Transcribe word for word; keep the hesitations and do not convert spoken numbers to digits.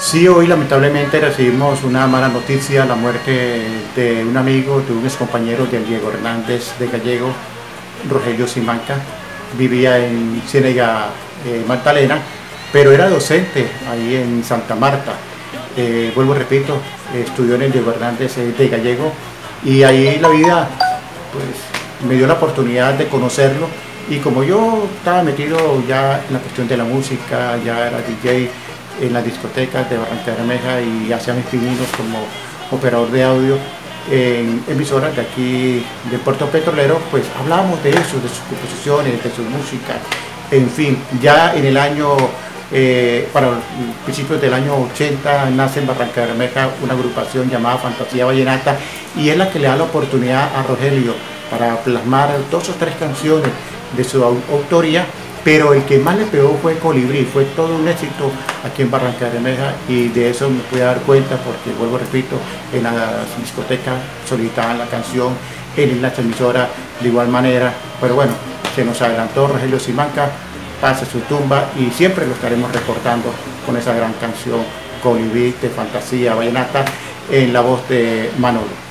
Sí, hoy lamentablemente recibimos una mala noticia, la muerte de un amigo, de un ex compañero de Diego Hernández de Gallego, Rogelio Simanca. Vivía en Ciénega, eh, Magdalena, pero era docente ahí en Santa Marta. Eh, vuelvo, repito, estudió en el Diego Hernández eh, de Gallego, y ahí la vida pues me dio la oportunidad de conocerlo, y como yo estaba metido ya en la cuestión de la música, ya era D J en las discotecas de Barranca Bermeja y hacía mis pininos como operador de audio en emisoras de aquí de Puerto Petrolero, pues hablábamos de eso, de sus composiciones, de su música, en fin. Ya en el año, eh, para principios del año ochenta, nace en Barranca Bermeja una agrupación llamada Fantasía Vallenata, y es la que le da la oportunidad a Rogelio para plasmar dos o tres canciones de su autoría, pero el que más le pegó fue Colibrí. Fue todo un éxito aquí en Barranca Bermeja, y de eso me pude dar cuenta porque, vuelvo, repito, en las discotecas solicitaban la canción, en las emisoras de igual manera. Pero bueno, se nos adelantó Rogelio Simanca, pasa su tumba, y siempre lo estaremos recordando con esa gran canción Colibrí de Fantasía Vallenata en la voz de Manolo.